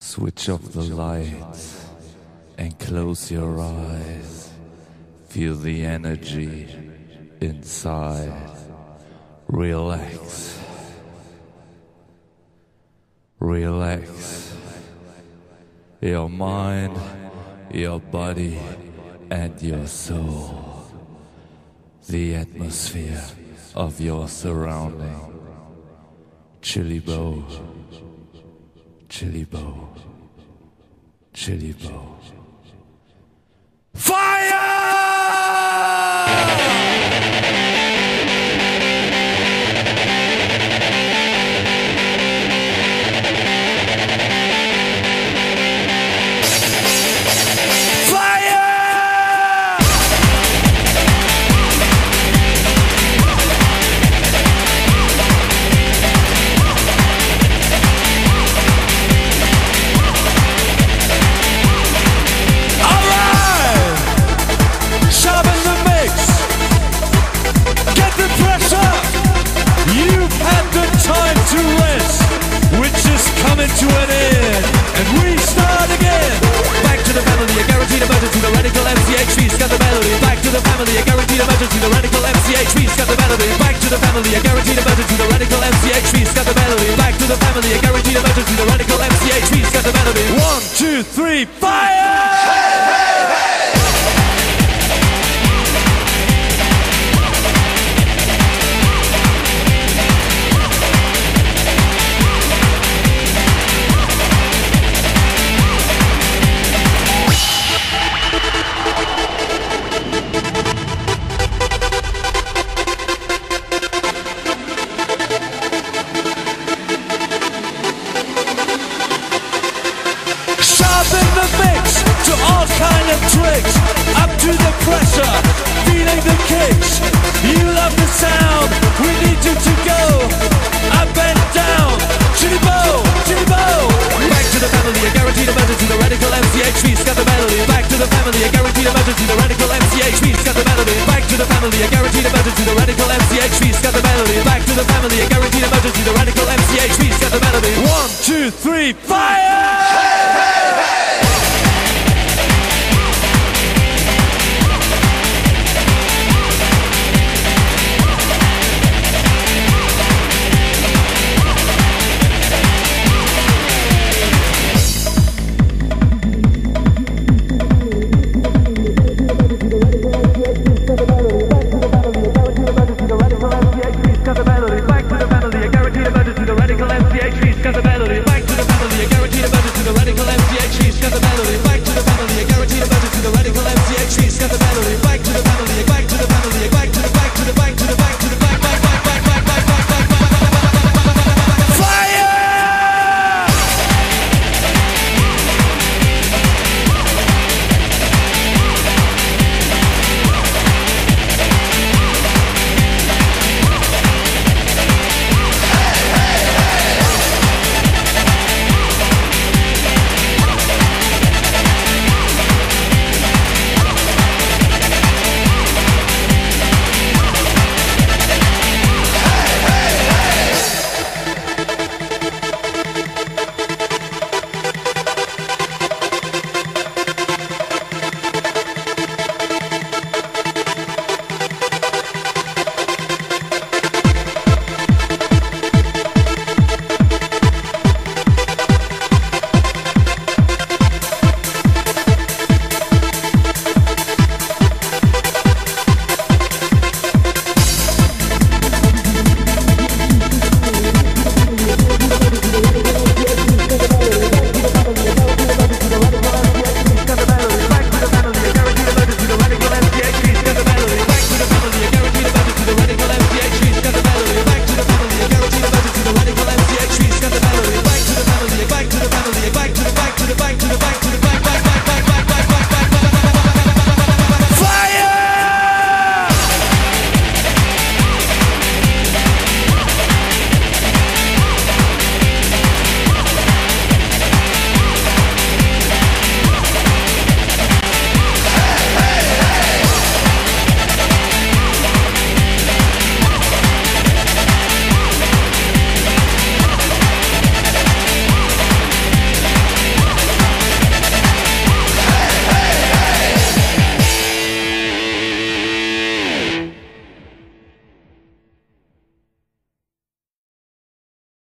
Switch off the lights and close your eyes. Feel the energy inside. Relax. Relax. Your mind, your body, and your soul. The atmosphere of your surrounding. Chilly bow. Chilly bow. Chilly bow. Fire! To an end, and we start again. Back to the family, a guaranteed emergency. The radical MCHV's got the melody. Back to the family, a guaranteed emergency. The radical MCHV's got the melody. Back to the family, a guaranteed emergency. The radical MCHV's got the melody. Back to the family, a guaranteed emergency. The radical MCHV's got the melody. 1, 2, 3, fire! Hey, hey, hey! To all kind of tricks, up to the pressure, feeling the kicks. You love the sound, we need you to go up and down. Chitty bow, chitty bow. Back to the family, a guaranteed emergency. The radical MCHV's got the melody. Back to the family, a guaranteed emergency. The radical MCHV's got the melody. Back to the family, a guaranteed emergency. The radical MCHV's got the melody. Back to the family, a guaranteed emergency. The radical MCHV's got the melody. 1, 2, 3, fire!